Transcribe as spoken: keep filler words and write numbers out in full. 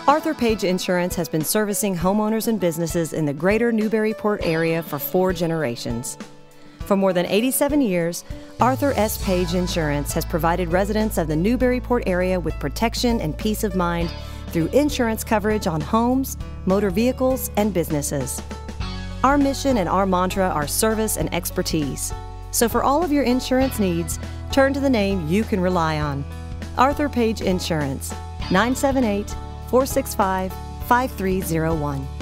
Arthur Page Insurance has been servicing homeowners and businesses in the greater Newburyport area for four generations. For more than eighty-seven years, Arthur S. Page Insurance has provided residents of the Newburyport area with protection and peace of mind through insurance coverage on homes, motor vehicles, and businesses. Our mission and our mantra are service and expertise. So for all of your insurance needs, turn to the name you can rely on. Arthur Page Insurance, nine seven eight, four six five, five three zero one.